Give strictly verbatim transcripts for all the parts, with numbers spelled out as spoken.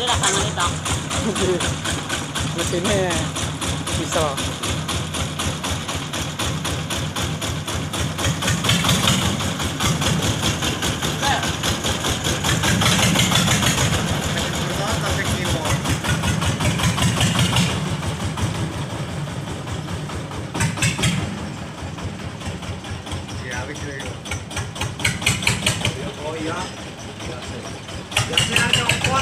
rasanya itu. Mesinnya diesel. Oh iya. Biasanya copot.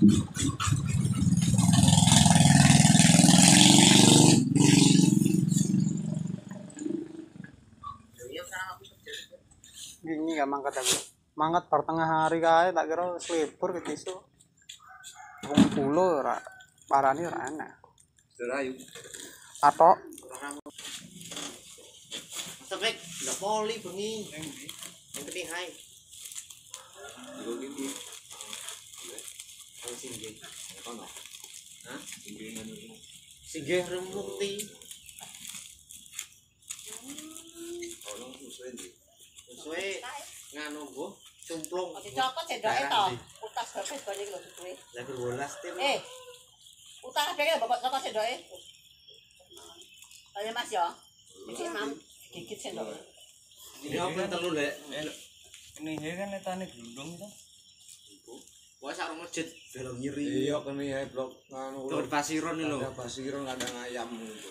Ini gak mangkat aku. Mangkat pertengah hari kaya tak kira selibur ke tisu. Wong pulo ora parani ora enak. Derayu. Atok. Sebek, nggak poli bengi. Yang penting hai. Dulu ini. Kalau singgih, Kono. hah? Ini nganu ini. Singgih remukti. Kono susu ini. Sesuai nganu bu, cumplung. Dicopot sendoke to. Utas gabes banyak lho duwe. Lah berbolas tim. Eh. Utas dhewe bapak copot sendoke. Ayo Mas ya. Iki mam gigit sendoke. Ini apa telu lek? Ini kan netane glundung to. Wah sak masjid belum nyeri. Iya kene ya blok nganu. Blok pasiron iki lho. Ada pasiron kadang ayam gitu.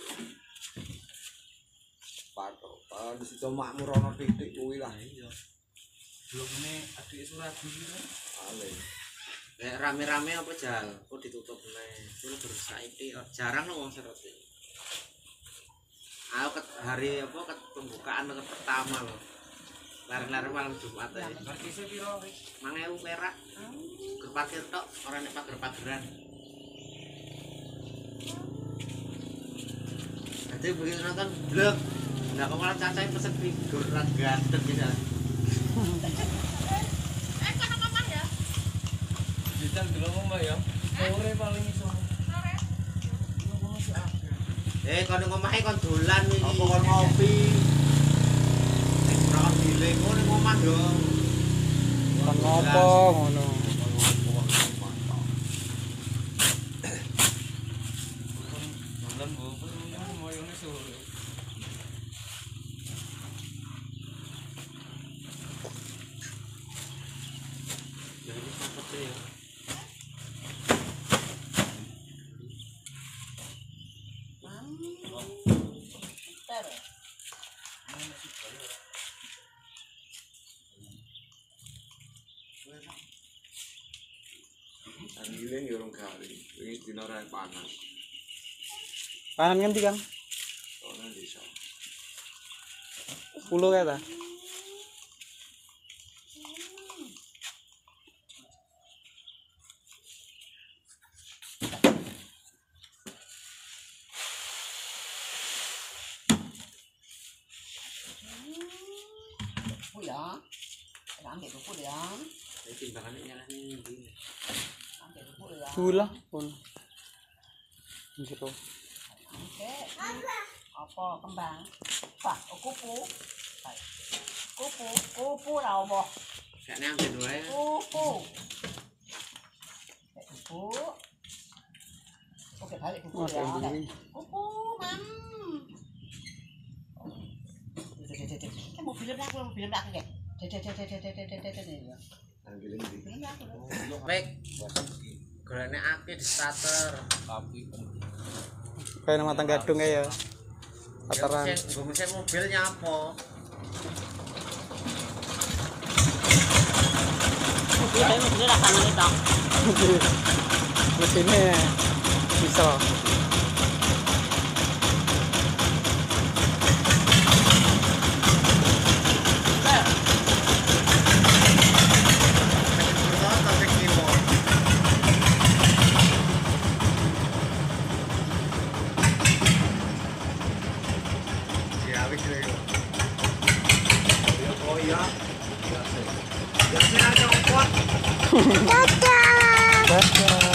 Patok, pan di situ makmur ono titik kuwi lah. Iya. Blok ini adik Surabi gitu. Ale. Kayak rame-rame apa jal? Kok ditutup nih? Itu bersaiki jarang loh wong serot iki. Aku ket hari apa ket pembukaan ket pertama loh. Lari-lari malam Jumat aja. Parkise piro? lima ribu perak. Ger parkir tok, ora nek pager-pageran. Jadi begitu nonton blok. Nah, kok malah cacai pesen figur rat ganteng gitu. Eh kono ngomong ya. Jajal dulu ngomong ya. Sore paling iso. Sore. Eh, kon ngomahe kon dolan iki. Apa kon ngopi? Nek ora giling kok ning omah dong. Kon ngopo ngono. Dolan bu, mau yang sore. Jadi sampai ya. Ter. Giling yo rong kali. Wingi dina ora panas. Kanan ngendi Kang? Soalnya desa. Pulo kae ta? Bu ya. Ambil buku ya. Ini timbangannya nyalahin ini. Ambil buku ya. Gula pun. Jero. Oke. Apa kembang? Wah, kupu. Kupu, kupu ra opo? Kayaknya ambil dua ya. Kupu. Kupu. Oke, balik kupu Oh, ya. ini. Kupu, Mam. Kan mau film aku, mau film aku kayak. Nang giling di. Film aku lho. Baik. Golekne api di starter. Kayak nama tangga gadung ya. Pateran. Gue mesin mobil nyapa? Mobil mobil ra kanan itu. Mesinnya bisa. Oh iya. Biasa. Biasa ada opot. Dadah.